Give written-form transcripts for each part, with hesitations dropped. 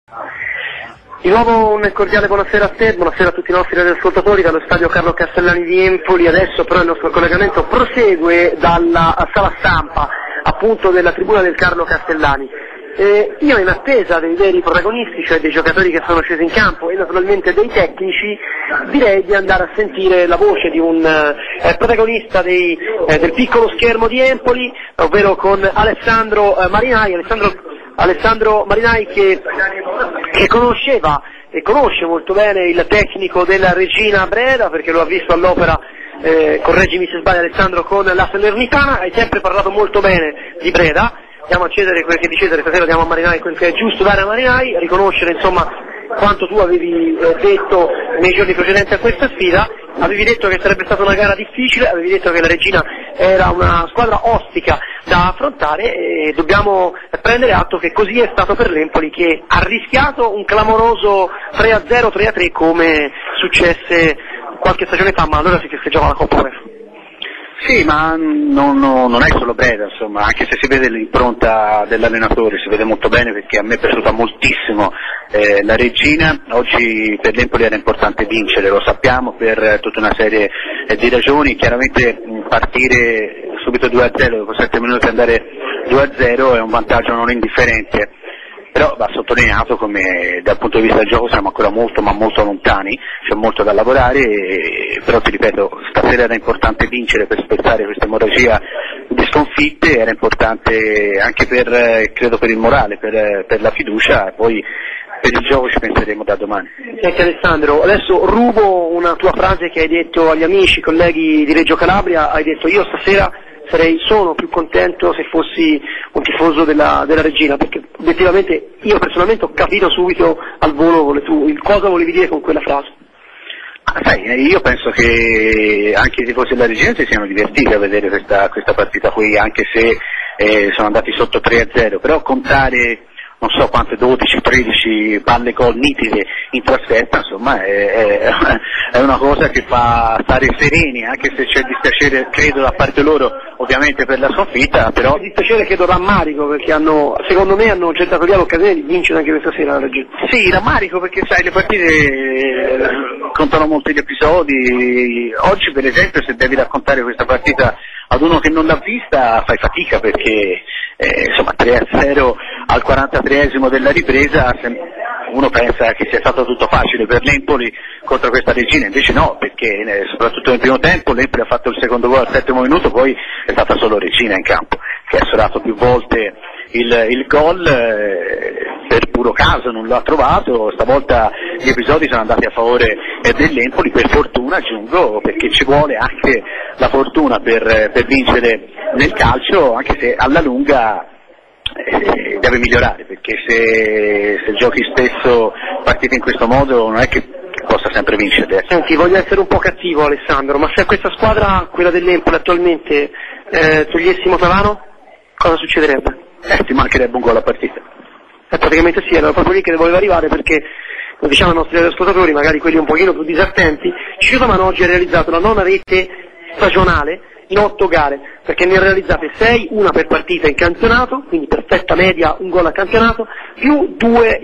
Di nuovo un cordiale buonasera a te, buonasera a tutti i nostri radioascoltatori dallo stadio Carlo Castellani di Empoli. Adesso però il nostro collegamento prosegue dalla sala stampa, appunto della tribuna del Carlo Castellani. Io in attesa dei veri protagonisti, cioè dei giocatori che sono scesi in campo e naturalmente dei tecnici, direi di andare a sentire la voce di un protagonista del piccolo schermo di Empoli, ovvero con Alessandro Marinai. Alessandro Marinai che conosceva e conosce molto bene il tecnico della Regina Breda, perché lo ha visto all'opera, correggimi se sbaglio Alessandro, con la Salernitana. Hai sempre parlato molto bene di Breda. Andiamo a cedere quel che di cedere, stasera diamo a Marinai quel che è giusto dare a Marinai, riconoscere insomma quanto tu avevi detto nei giorni precedenti a questa sfida. Avevi detto che sarebbe stata una gara difficile, avevi detto che la Regina era una squadra ostica da affrontare e dobbiamo prendere atto che così è stato per l'Empoli, che ha rischiato un clamoroso 3-0, 3-3 come successe qualche stagione fa, ma allora si festeggiava la Coppa UEFA. Sì, ma non è solo Breda, insomma, anche se si vede l'impronta dell'allenatore, si vede molto bene, perché a me è piaciuta moltissimo la Regina. Oggi per l'Empoli era importante vincere, lo sappiamo, per tutta una serie di ragioni. Chiaramente partire subito 2-0, dopo 7 minuti andare 2-0 è un vantaggio non indifferente. Però va sottolineato come dal punto di vista del gioco siamo ancora molto ma molto lontani, c'è molto da lavorare, però ti ripeto, stasera era importante vincere per spezzare questa emorragia di sconfitte, era importante anche credo per il morale, per la fiducia, e poi per il gioco ci penseremo da domani. Senti Alessandro, adesso rubo una tua frase che hai detto agli amici, colleghi di Reggio Calabria. Hai detto: io stasera sono più contento se fossi un tifoso della Regina, perché obiettivamente io personalmente ho capito subito al volo cosa volevi dire con quella frase. Sai, io penso che anche i tifosi della Regina si siano divertiti a vedere questa partita qui, anche se sono andati sotto 3-0, però contare non so quante, 12-13 palle gol nitide in trasferta, insomma è una cosa che fa stare sereni, anche se c'è dispiacere credo da parte loro ovviamente per la sconfitta, però dispiacere credo rammarico, perché secondo me hanno gettato via l'occasione di vincere anche questa sera la Regina. Sì, rammarico, perché sai, le partite contano molti gli episodi. Oggi per esempio, se devi raccontare questa partita ad uno che non l'ha vista fai fatica, perché insomma 3-0 al 43esimo della ripresa, uno pensa che sia stato tutto facile per l'Empoli contro questa Regina, invece no, perché soprattutto nel primo tempo l'Empoli ha fatto il secondo gol al 7° minuto, poi è stata solo Regina in campo, che ha sforato più volte il gol, per puro caso non lo ha trovato. Stavolta gli episodi sono andati a favore dell'Empoli, per fortuna aggiungo, perché ci vuole anche la fortuna per vincere nel calcio, anche se alla lunga deve migliorare, perché se giochi spesso partite in questo modo non è che possa sempre vincere. Senti, voglio essere un po' cattivo Alessandro, ma se a questa squadra, quella dell'Empoli attualmente, togliessimo Tavano, cosa succederebbe? Ti mancherebbe un gol a partita. Praticamente sì, era proprio lì che volevo arrivare, perché lo diciamo ai nostri ascoltatori, magari quelli un pochino più disattenti, Ciccio Tavano oggi ha realizzato la 9ª rete stagionale in 8 gare, perché ne ha realizzate 6, una per partita in campionato, quindi perfetta media, un gol a campionato, più 3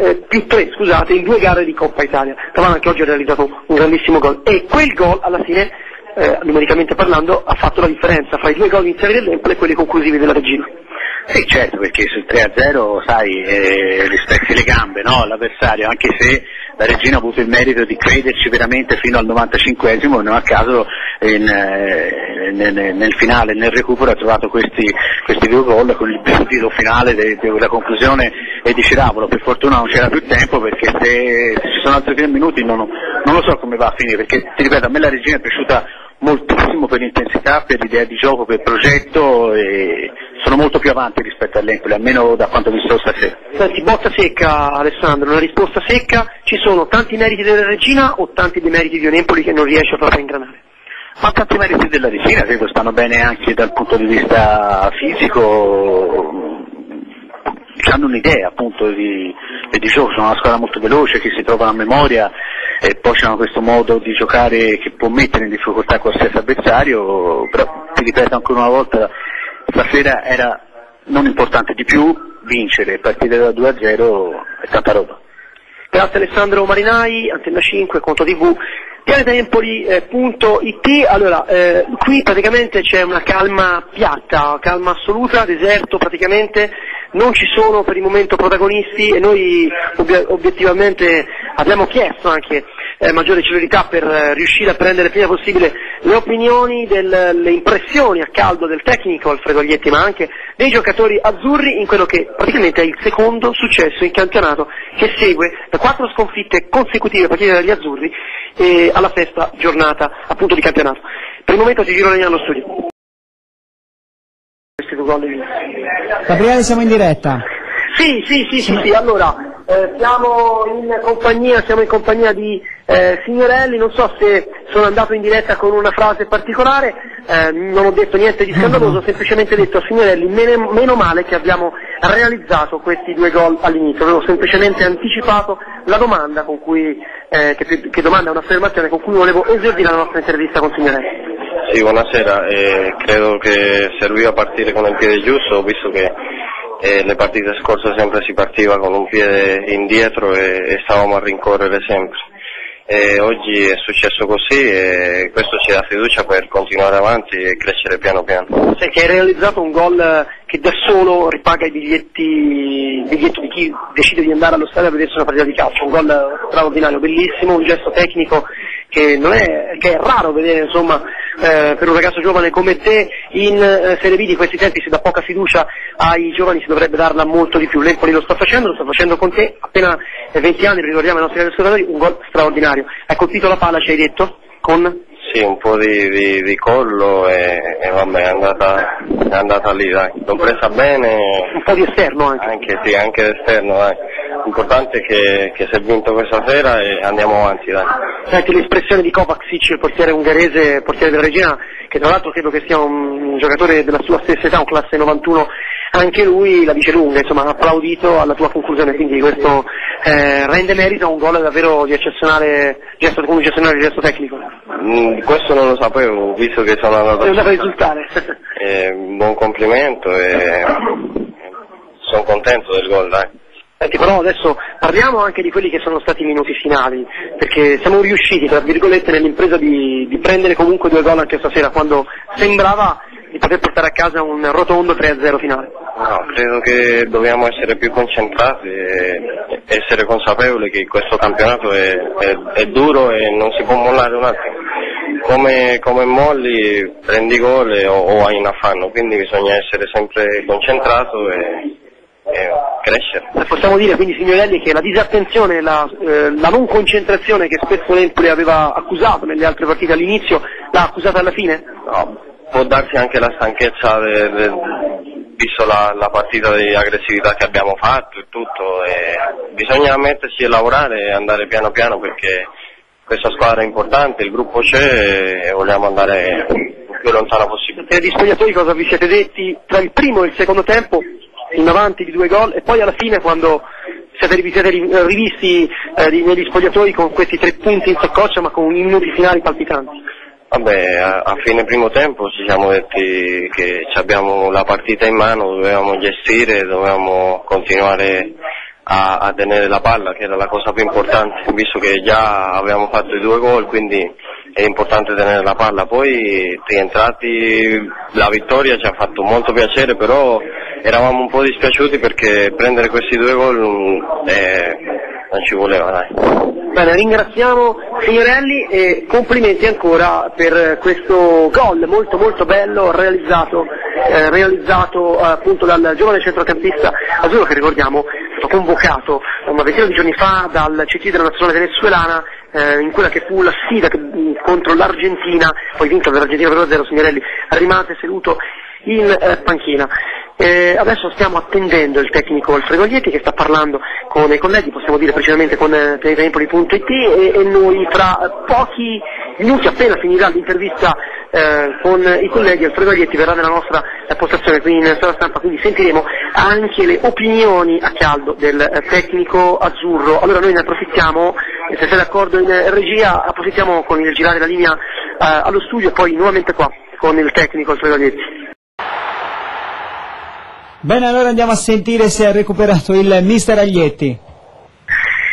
in 2 gare di Coppa Italia. Tavano anche oggi ha realizzato un grandissimo gol, e quel gol alla fine, numericamente parlando, ha fatto la differenza fra i 2 gol iniziali dell'Empoli e quelli conclusivi della Regina. Sì, certo, perché sul 3-0, sai, rispecchi le gambe, no, l'avversario, anche se la Regina ha avuto il merito di crederci veramente fino al 95esimo, non a caso nel finale, nel recupero, ha trovato questi 2 gol con il partito finale della conclusione di Ciravolo. Per fortuna non c'era più tempo, perché se ci sono altri 3 minuti non lo so come va a finire, perché ti ripeto, a me la Regina è piaciuta moltissimo per l'intensità, per l'idea di gioco, per il progetto, e sono molto più avanti rispetto all'Empoli, almeno da quanto ho visto stasera. Senti, botta secca Alessandro, una risposta secca: ci sono tanti meriti della Regina o tanti demeriti di un Empoli che non riesce a far ingranare? Ma tanti meriti della Regina, credo stanno bene anche dal punto di vista fisico, hanno un'idea appunto di gioco, sono una squadra molto veloce che si trova a memoria, e poi c'hanno questo modo di giocare che può mettere in difficoltà qualsiasi avversario. Però ti ripeto ancora una volta, stasera era non importante di più vincere, partire da 2-0 è tanta roba. Grazie Alessandro Marinai, Antenna 5, Conto TV, pianetempoli.it. Allora, qui praticamente c'è una calma piatta, calma assoluta, deserto praticamente, non ci sono per il momento protagonisti e noi obiettivamente abbiamo chiesto anche maggiore celerità per riuscire a prendere prima possibile le opinioni, le impressioni a caldo del tecnico Alfredo Aglietti, ma anche dei giocatori azzurri in quello che praticamente è il secondo successo in campionato che segue da 4 sconfitte consecutive partite dagli azzurri alla sesta giornata appunto di campionato. Per il momento ci giro allo studio. Gabriele, siamo in diretta. Sì, allora siamo in compagnia di Signorelli, non so se sono andato in diretta con una frase particolare, non ho detto niente di scandaloso, ho semplicemente detto a Signorelli meno male che abbiamo realizzato questi 2 gol all'inizio, avevo semplicemente anticipato la domanda con cui, che domanda è un'affermazione con cui volevo esordire la nostra intervista con Signorelli. Sì, buonasera, credo che serviva partire con il piede giusto, visto che le partite scorse sempre si partiva con un piede indietro e stavamo a rincorrere sempre. Oggi è successo così e questo ci dà fiducia per continuare avanti e crescere piano piano. Sai che hai realizzato un gol che da solo ripaga i biglietti di chi decide di andare allo stadio a vedersi una partita di calcio, un gol straordinario, bellissimo, un gesto tecnico che è raro vedere, insomma, per un ragazzo giovane come te in Serie B di questi tempi. Si dà poca fiducia ai giovani, si dovrebbe darla molto di più. L'Empoli lo sta facendo con te, appena 20 anni, ricordiamo ai nostri ascoltatori, un gol straordinario. Hai colpito la palla, ci hai detto? Con? Sì, un po' di collo e vabbè, è andata lì, dai. L'ho presa bene. Un po' di esterno anche. Anche d'esterno, dai. L'importante è che si è vinto questa sera e andiamo avanti, dai. Senti l'espressione di Kovacic, il portiere ungherese, portiere della Regina, che tra l'altro credo che sia un giocatore della sua stessa età, un classe 91, anche lui la dice lunga, insomma, ha applaudito alla tua conclusione, quindi questo rende merito a un gol davvero di eccezionale gesto tecnico. Questo non lo sapevo, visto che sono andato a risultare. Buon complimento e sono contento del gol, dai. Senti, però adesso parliamo anche di quelli che sono stati i minuti finali, perché siamo riusciti, tra virgolette, nell'impresa di prendere comunque 2 gol anche stasera, quando sembrava di poter portare a casa un rotondo 3-0 finale. No, credo che dobbiamo essere più concentrati e essere consapevoli che questo campionato è duro e non si può mollare un attimo. Come molli prendi gol o hai in affanno, quindi bisogna essere sempre concentrato e crescere. Possiamo dire quindi, Signorelli, che la disattenzione, la non concentrazione che spesso l'Empoli aveva accusato nelle altre partite all'inizio, l'ha accusata alla fine? No, può darsi anche la stanchezza visto la partita di aggressività che abbiamo fatto e tutto, e bisogna mettersi a lavorare e andare piano piano, perché questa squadra è importante, il gruppo c'è e vogliamo andare il più lontano possibile. Per gli spogliatori cosa vi siete detti tra il primo e il secondo tempo, in avanti di 2 gol, e poi alla fine quando siete rivisti negli spogliatori con questi 3 punti in saccoccia ma con i minuti finali palpitanti? Vabbè, a fine primo tempo ci siamo detti che abbiamo la partita in mano, dovevamo gestire, dovevamo continuare a tenere la palla, che era la cosa più importante, visto che già avevamo fatto i 2 gol, quindi è importante tenere la palla. Poi rientrati, la vittoria ci ha fatto molto piacere, però eravamo un po' dispiaciuti perché prendere questi 2 gol non ci voleva, dai. Bene, ringraziamo Signorelli e complimenti ancora per questo gol molto molto bello realizzato appunto dal giovane centrocampista azzurro, che ricordiamo è stato convocato una ventina di giorni fa dal CT della nazionale venezuelana in quella che fu la sfida contro l'Argentina, poi vinta dall'Argentina per 1-0. Signorelli rimase seduto in panchina. Adesso stiamo attendendo il tecnico Alfredo Aglietti, che sta parlando con i colleghi, possiamo dire precisamente con pianetempoli.it, e noi fra pochi minuti, appena finirà l'intervista con i colleghi, Alfredo Aglietti verrà nella nostra postazione qui in sala stampa, quindi sentiremo anche le opinioni a caldo del tecnico azzurro. Allora noi ne approfittiamo, se sei d'accordo in regia, approfittiamo con il girare la linea allo studio e poi nuovamente qua con il tecnico Alfredo Aglietti. Bene, allora andiamo a sentire se ha recuperato il mister Aglietti.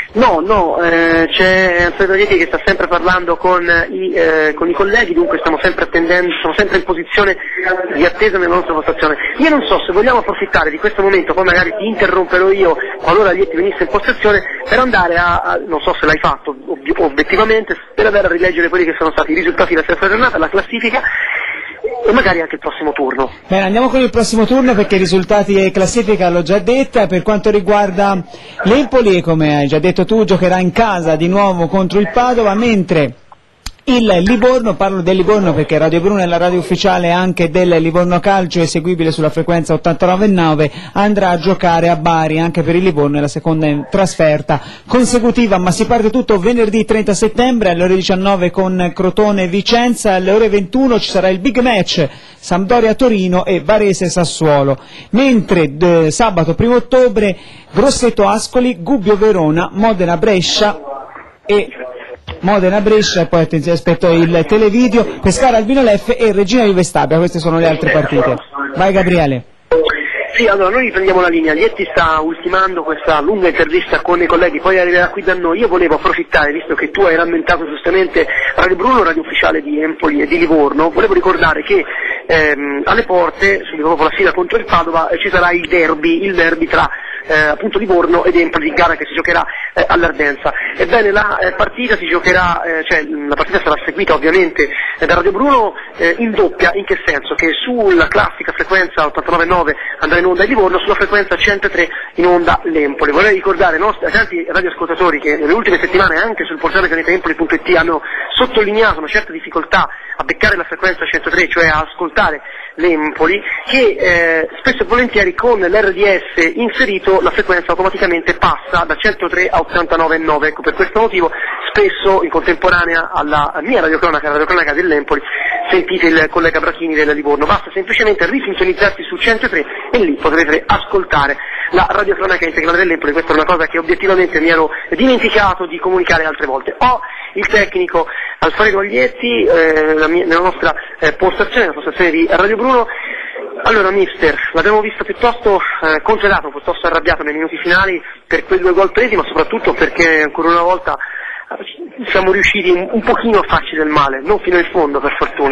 No, c'è Alfredo Rieti che sta sempre parlando con i colleghi, dunque stiamo sempre attendendo, siamo sempre in posizione di attesa nella nostra postazione. Io non so se vogliamo approfittare di questo momento, poi magari ti interromperò io qualora Rieti venisse in postazione, per andare non so se l'hai fatto obiettivamente, per andare a rileggere quelli che sono stati i risultati della terza giornata, la classifica, e magari anche il prossimo turno. Bene, andiamo con il prossimo turno perché i risultati e classifica l'ho già detta. Per quanto riguarda l'Empoli, come hai già detto tu, giocherà in casa di nuovo contro il Padova, mentre il Livorno, parlo del Livorno perché Radio Bruno è la radio ufficiale anche del Livorno Calcio, eseguibile sulla frequenza 89.9, andrà a giocare a Bari. Anche per il Livorno è la seconda trasferta consecutiva, ma si parte tutto venerdì 30 settembre alle ore 19 con Crotone Vicenza, alle ore 21 ci sarà il big match Sampdoria Torino e Varese Sassuolo, mentre sabato 1 ottobre Grosseto Ascoli, Gubbio Verona, Modena Brescia e poi attenzione, aspetto il televideo, Pescara Albino Leffe e Regina Juve Stabia. Queste sono le altre partite. Vai Gabriele. Sì, allora noi riprendiamo la linea. Lietti sta ultimando questa lunga intervista con i colleghi, poi arriverà qui da noi. Io volevo approfittare, visto che tu hai rammentato giustamente Radio Bruno, radio ufficiale di Empoli e di Livorno, volevo ricordare che alle porte, subito dopo la sfida contro il Padova, ci sarà il derby tra appunto Livorno ed Empoli, gara che si giocherà all'Ardenza. Ebbene, la partita si giocherà, la partita sarà seguita ovviamente da Radio Bruno in doppia. In che senso? Che sulla classica frequenza 89.9 andrà in onda il Livorno, sulla frequenza 103 in onda l'Empoli. Vorrei ricordare ai tanti radioascoltatori che nelle ultime settimane anche sul portale pianetaempoli.it hanno sottolineato una certa difficoltà a beccare la frequenza 103, cioè a ascoltare l'Empoli, che spesso e volentieri con l'RDS inserito la frequenza automaticamente passa da 103 a 89.9. Ecco, per questo motivo spesso in contemporanea alla mia radiocronaca, la radiocronaca dell'Empoli, sentite il collega Brachini del Livorno. Basta semplicemente risintonizzarsi su 103 e lì potrete ascoltare la radiocronaca integrale dell'Empoli. Questa è una cosa che obiettivamente mi ero dimenticato di comunicare altre volte. Ho il tecnico Alfredo Aglietti nella nostra postazione, la postazione di Radio Bruno. Allora mister, l'abbiamo visto piuttosto congelato, piuttosto arrabbiato nei minuti finali per quei 2 gol presi, ma soprattutto perché ancora una volta siamo riusciti un pochino a farci del male, non fino in fondo per fortuna.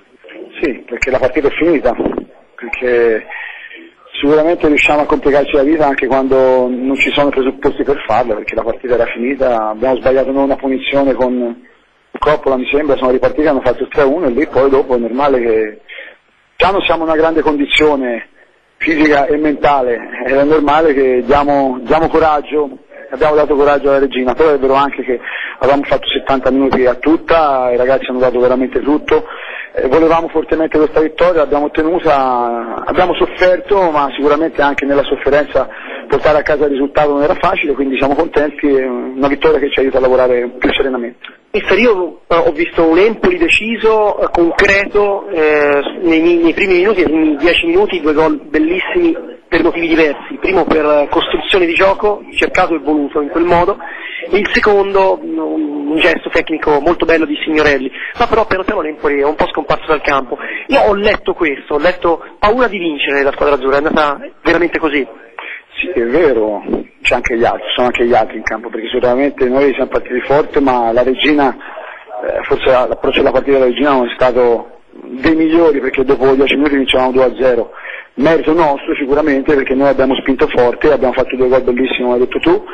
Sì, perché la partita è finita, perché sicuramente riusciamo a complicarci la vita anche quando non ci sono presupposti per farla, perché la partita era finita, abbiamo sbagliato noi una punizione con Coppola, mi sembra, sono ripartiti, hanno fatto il 3-1 e lì poi dopo è normale che già non siamo in una grande condizione fisica e mentale, è normale che diamo coraggio, abbiamo dato coraggio alla Regina, però è vero anche che avevamo fatto 70 minuti a tutta, i ragazzi hanno dato veramente tutto, volevamo fortemente questa vittoria, l'abbiamo ottenuta, abbiamo sofferto, ma sicuramente anche nella sofferenza portare a casa il risultato non era facile, quindi siamo contenti, è una vittoria che ci aiuta a lavorare più serenamente. Mister, io ho visto un Empoli deciso, concreto, nei primi minuti, nei primi 10 minuti, 2 gol bellissimi per motivi diversi. Primo per costruzione di gioco, cercato e voluto in quel modo, e il secondo un gesto tecnico molto bello di Signorelli, ma però piano piano l'Empoli è un po' scomparso dal campo. Io ho letto questo, ho letto paura di vincere la squadra azzurra, è andata veramente così. Sì, è vero, c'è anche gli altri, sono anche gli altri in campo, perché sicuramente noi siamo partiti forte, ma la Regina, forse l'approccio della partita della Regina non è stato dei migliori, perché dopo 10 minuti vincevamo 2-0, merito nostro sicuramente, perché noi abbiamo spinto forte, abbiamo fatto 2 gol bellissimi, come hai detto tu,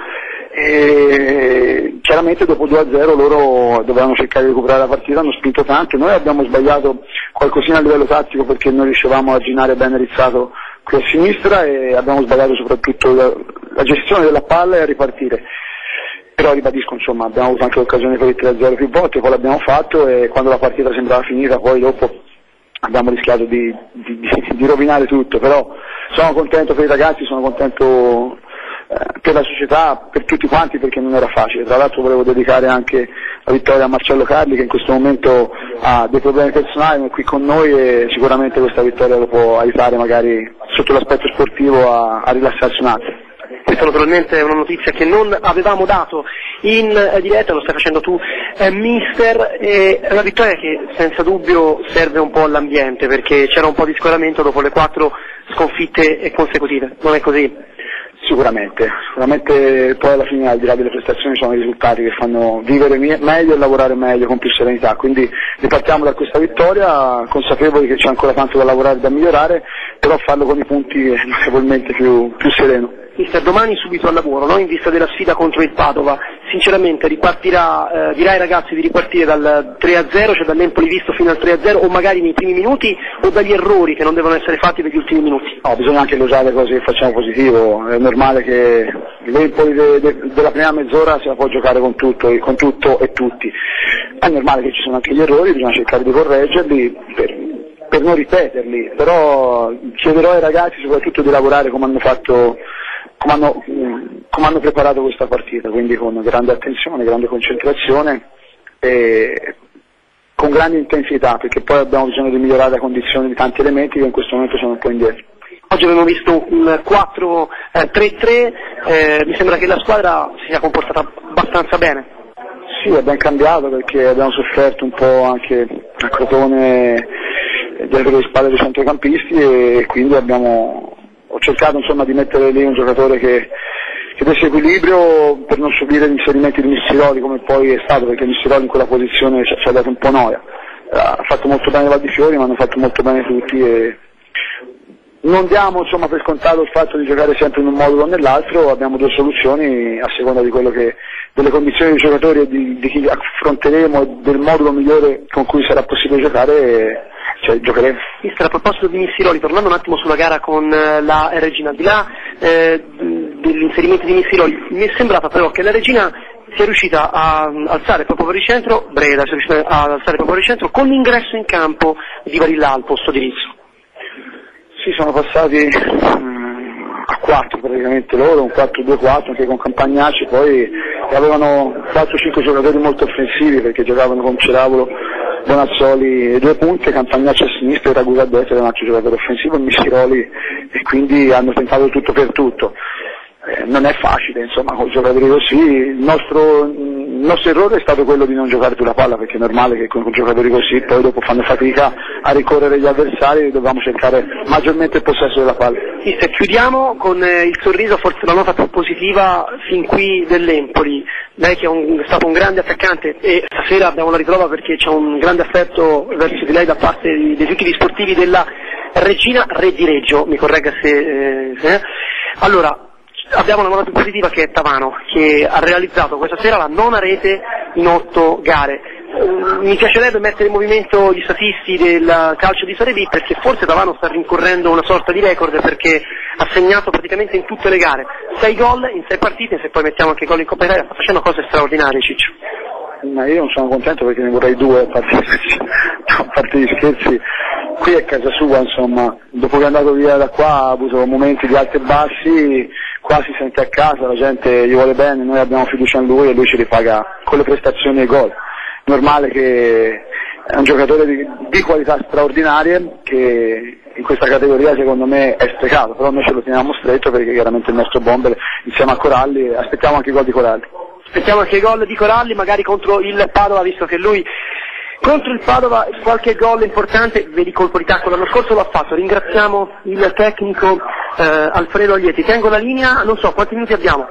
e chiaramente dopo 2-0 loro dovevano cercare di recuperare la partita, hanno spinto tanto, noi abbiamo sbagliato qualcosina a livello tattico perché non riuscivamo a girare bene Rizzato qui a sinistra e abbiamo sbagliato soprattutto la gestione della palla e a ripartire, però ribadisco, insomma, abbiamo avuto anche l'occasione per il 3-0 più volte, poi l'abbiamo fatto e quando la partita sembrava finita poi dopo abbiamo rischiato di rovinare tutto, però sono contento per i ragazzi, sono contento per la società, per tutti quanti, perché non era facile. Tra l'altro volevo dedicare anche la vittoria a Marcello Carli, che in questo momento ha dei problemi personali, ma è qui con noi e sicuramente questa vittoria lo può aiutare magari sotto l'aspetto sportivo a rilassarsi un attimo. Questa naturalmente è una notizia che non avevamo dato in diretta, lo stai facendo tu mister, è una vittoria che senza dubbio serve un po' all'ambiente, perché c'era un po' di scoramento dopo le 4 sconfitte consecutive, non è così? Sicuramente poi alla fine, al di là delle prestazioni, sono i risultati che fanno vivere meglio e lavorare meglio con più serenità, quindi ripartiamo da questa vittoria consapevoli che c'è ancora tanto da lavorare e da migliorare, però farlo con i punti è notevolmente più sereno. Mister, domani subito al lavoro, no? In vista della sfida contro il Padova, sinceramente ripartirà, dirà ai ragazzi di ripartire dal 3-0, cioè dall'Empoli visto fino al 3-0, o magari nei primi minuti, o dagli errori che non devono essere fatti negli ultimi minuti? No, bisogna anche usare le cose che facciamo positivo, è normale che l'Empoli della prima mezz'ora se la può giocare con tutto e tutti, è normale che ci sono anche gli errori, bisogna cercare di correggerli per non ripeterli, però chiederò ai ragazzi soprattutto di lavorare come hanno preparato questa partita, quindi con grande attenzione, grande concentrazione e con grande intensità, perché poi abbiamo bisogno di migliorare la condizione di tanti elementi che in questo momento sono un po' indietro. Oggi abbiamo visto un 4-3-3, mi sembra che la squadra si sia comportata abbastanza bene. Sì, abbiamo cambiato perché abbiamo sofferto un po' anche a Crotone dietro le spalle dei centrocampisti e quindi ho cercato insomma di mettere lì un giocatore che desse equilibrio per non subire gli inserimenti di Missiroli come poi è stato, perché Missiroli in quella posizione ci ha dato un po' noia. Ha fatto molto bene Valdifiori, ma hanno fatto molto bene tutti e non diamo insomma per scontato il fatto di giocare sempre in un modulo o nell'altro, abbiamo due soluzioni a seconda di quello delle condizioni dei giocatori e di chi affronteremo e del modulo migliore con cui sarà possibile giocare. Giocheremo. Mister, a proposito di Missiroli, tornando un attimo sulla gara con la Regina, al di là dell'inserimento di Missiroli, mi è sembrato però che la Regina sia riuscita a alzare il proprio baricentro, Breda sia riuscita a alzare il proprio baricentro con l'ingresso in campo di Varilla al posto di Rizzo. Sì, sono passati a 4 praticamente loro, un 4-2-4 anche con Campagnacci, poi avevano 4-5 giocatori molto offensivi perché giocavano con Ceravolo, Bonazzoli e due punte, Campagnacci a sinistra e Ragusa a destra, era un altro giocatore offensivo, e Missiroli, e quindi hanno tentato tutto per tutto. Non è facile insomma con giocatori così, il nostro errore è stato quello di non giocare più la palla, perché è normale che con giocatori così poi dopo fanno fatica a ricorrere gli avversari e dobbiamo cercare maggiormente il possesso della palla. Sì, se chiudiamo con il sorriso, forse la nota più positiva fin qui dell'Empoli, lei che è stato un grande attaccante e stasera abbiamo la riprova perché c'è un grande affetto verso di lei da parte di tutti gli sportivi della Regina, Re di Reggio, mi corregga se allora. Abbiamo una nota più positiva che è Tavano, che ha realizzato questa sera la 9ª rete in 8 gare. Mi piacerebbe mettere in movimento gli statisti del calcio di Serie B, perché forse Tavano sta rincorrendo una sorta di record, perché ha segnato praticamente in tutte le gare 6 gol in 6 partite, se poi mettiamo anche gol in Coppa Italia sta facendo cose straordinarie, Ciccio. Ma io non sono contento perché ne vorrei 2 a parte gli scherzi. Qui è casa sua insomma, dopo che è andato via da qua ha avuto momenti di alti e bassi, qua si sente a casa, la gente gli vuole bene, noi abbiamo fiducia in lui e lui ci ripaga con le prestazioni e i gol. Normale che è un giocatore di qualità straordinarie che in questa categoria secondo me è sprecato, però noi ce lo teniamo stretto perché chiaramente il nostro bomber insieme a Coralli, aspettiamo anche i gol di Coralli. Aspettiamo anche i gol di Coralli, magari contro il Padova, visto che lui contro il Padova qualche gol importante, vedi colpo di tacco, l'anno scorso lo ha fatto. Ringraziamo il tecnico Alfredo Aglieti. Tengo la linea, non so quanti minuti abbiamo?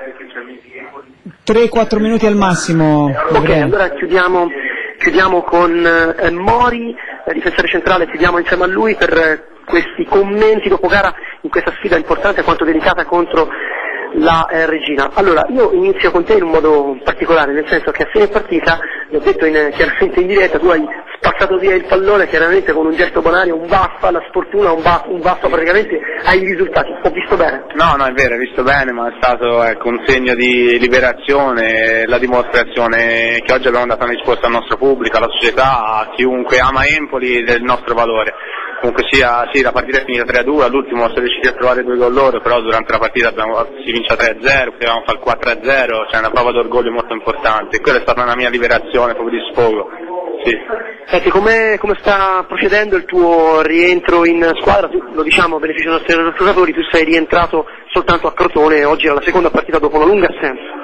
3-4 minuti al massimo. Ok, allora chiudiamo con Mori, difensore centrale, chiudiamo insieme a lui per questi commenti dopo gara in questa sfida importante quanto delicata contro la Regina. Allora, io inizio con te in un modo particolare, nel senso che a fine partita, vi ho detto chiaramente in diretta, tu hai spazzato via il pallone chiaramente con un gesto bonario, un baffo alla sfortuna, un baffo praticamente ai risultati. Ho visto bene? No, è vero, hai visto bene, ma è stato un segno di liberazione, la dimostrazione che oggi abbiamo dato una risposta al nostro pubblico, alla società, a chiunque ama Empoli del nostro valore. Comunque sia, sì, la partita è finita 3-2, all'ultimo siamo riusciti a trovare 2 gol loro, però durante la partita si vince 3-0, potevamo fare il 4-0, c'è una prova d'orgoglio molto importante, e quella è stata una mia liberazione proprio di sfogo. Sì. Senti, come sta procedendo il tuo rientro in squadra? Tu, lo diciamo a beneficio dei nostri ascoltatori, tu sei rientrato soltanto a Crotone, oggi era la seconda partita dopo una lunga assenza.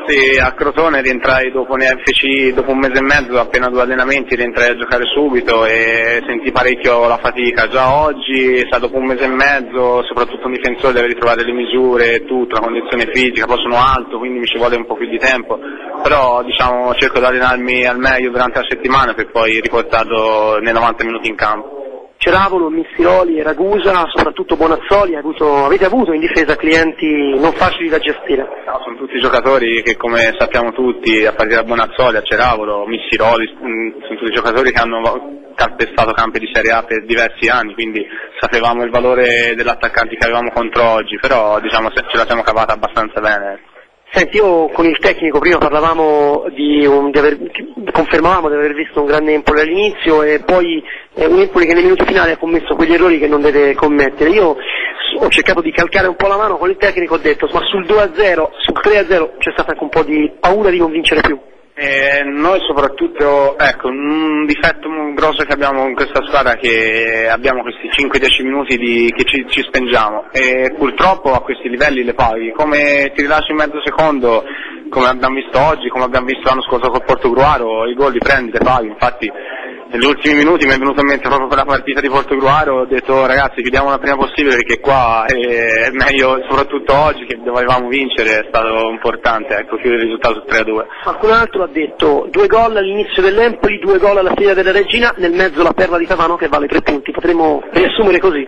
Sì, a Crotone rientrai dopo un mese e mezzo, appena 2 allenamenti, rientrai a giocare subito e sentì parecchio la fatica. Già oggi, dopo un mese e mezzo, soprattutto un difensore deve ritrovare le misure, tutto, la condizione fisica, poi sono alto, quindi mi ci vuole un po' più di tempo, però diciamo cerco di allenarmi al meglio durante la settimana per poi riportarlo nei 90 minuti in campo. Ceravolo, Missiroli, Ragusa, soprattutto Bonazzoli, avete avuto in difesa clienti non facili da gestire? No, sono tutti giocatori che, come sappiamo tutti, a partire da Bonazzoli, a Ceravolo, Missiroli, sono tutti giocatori che hanno calpestato campi di Serie A per diversi anni, quindi sapevamo il valore dell'attaccante che avevamo contro oggi, però diciamo ce la siamo cavata abbastanza bene. Senti, io con il tecnico prima parlavamo confermavamo di aver visto un grande Empoli all'inizio e poi un Empoli che nei minuti finali ha commesso quegli errori che non deve commettere. Io ho cercato di calcare un po' la mano con il tecnico, ho detto ma sul 2-0, sul 3-0 c'è stata anche un po' di paura di non vincere più. Noi soprattutto, ecco, un difetto grosso che abbiamo in questa squadra è che abbiamo questi 5-10 minuti che ci spengiamo e purtroppo a questi livelli le paghi, come ti rilasci in mezzo secondo, come abbiamo visto oggi, come abbiamo visto l'anno scorso col Portogruaro, i gol li prendi, le paghi. Infatti negli ultimi minuti mi è venuto in mente proprio per la partita di Portogruaro, ho detto ragazzi chiudiamo la prima possibile perché qua è meglio, soprattutto oggi che dovevamo vincere, è stato importante, ecco, chiudere il risultato su 3-2. Qualcun altro ha detto 2 gol all'inizio dell'Empoli, 2 gol alla fine della Regina, nel mezzo la perla di Tavano che vale 3 punti, potremmo riassumere così?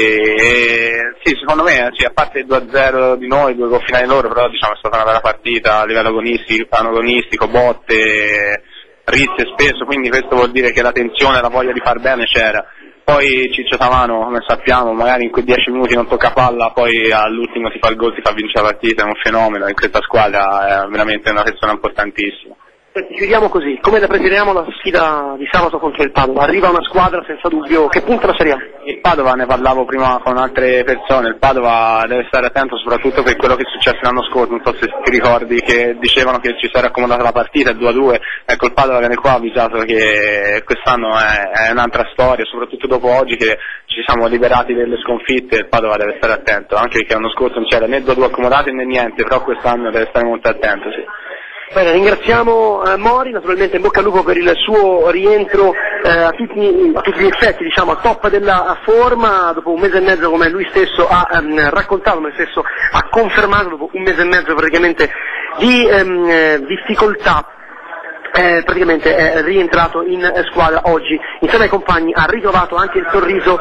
Sì, secondo me, a parte il 2-0 di noi, 2 gol finali loro, però diciamo è stata una bella partita a livello agonistico, botte, risse spesso, quindi questo vuol dire che la tensione e la voglia di far bene c'era. Poi Ciccio Tavano, come sappiamo, magari in quei 10 minuti non tocca palla, poi all'ultimo ti fa il gol, ti fa vincere la partita, è un fenomeno, in questa squadra è veramente una persona importantissima. Chiudiamo così, come la preferiamo la sfida di sabato contro il Padova? Arriva una squadra senza dubbio, che punta la Serie A? Il Padova, ne parlavo prima con altre persone, il Padova deve stare attento soprattutto per quello che è successo l'anno scorso, non so se ti ricordi che dicevano che ci sarebbe accomodata la partita, il 2-2, ecco il Padova viene qua avvisato che quest'anno è un'altra storia, soprattutto dopo oggi che ci siamo liberati delle sconfitte, il Padova deve stare attento, anche perché l'anno scorso non c'era né 2-2 accomodati né niente, però quest'anno deve stare molto attento, sì. Bene, ringraziamo Mori, naturalmente in bocca al lupo per il suo rientro a tutti gli effetti, diciamo, al top della forma, dopo un mese e mezzo come lui stesso ha raccontato, lui stesso ha confermato, dopo un mese e mezzo praticamente di difficoltà. Praticamente è rientrato in squadra oggi, insieme ai compagni ha ritrovato anche il sorriso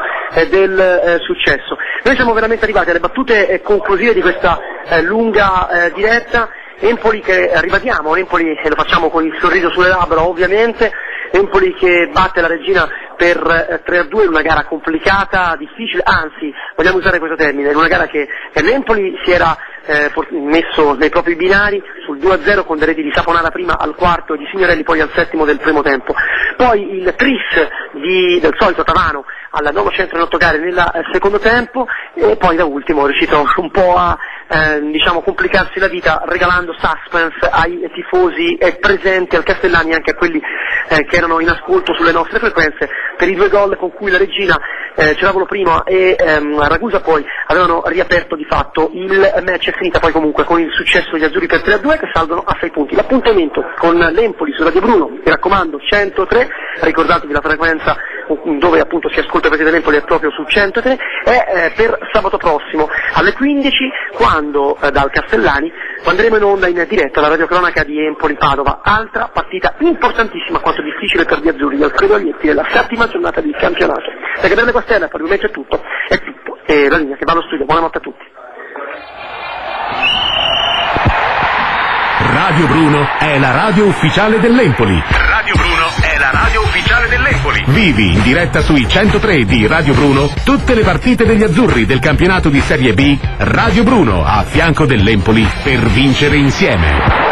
del successo. Noi siamo veramente arrivati alle battute conclusive di questa lunga diretta. Empoli che ribadiamo, Empoli lo facciamo con il sorriso sulle labbra ovviamente, Empoli che batte la Regina per 3-2 in una gara complicata, difficile, anzi vogliamo usare questo termine, in una gara che l'Empoli si era messo nei propri binari sul 2-0 con le reti di Saponara prima al quarto e di Signorelli poi al settimo del primo tempo, poi il tris del solito Tavano al nuovo centro in 8 gare nel secondo tempo e poi da ultimo è riuscito un po' a complicarsi la vita regalando suspense ai tifosi presenti al Castellani e anche a quelli che erano in ascolto sulle nostre frequenze per i 2 gol con cui la Regina, Ceravolo prima e Ragusa poi avevano riaperto di fatto il match. È finita poi comunque con il successo degli azzurri per 3-2 che salgono a 6 punti. L'appuntamento con l'Empoli su Radio Bruno, mi raccomando 103, ricordatevi la frequenza dove appunto si ascolta il partita dell'Empoli è proprio su 103, è per sabato prossimo alle 15 quando dal Castellani andremo in onda in diretta la radiocronaca di Empoli-Padova, altra partita importantissima quanto difficile per gli azzurri di Alfredo Aglietti nella 7ª giornata di campionato. Da Gabriele Quastella per il momento è tutto e la linea che va allo studio, buonanotte a tutti. Radio Bruno è la radio ufficiale dell'Empoli. Radio Bruno è la radio ufficiale dell'Empoli. Vivi in diretta sui 103 di Radio Bruno tutte le partite degli azzurri del campionato di Serie B. Radio Bruno a fianco dell'Empoli per vincere insieme.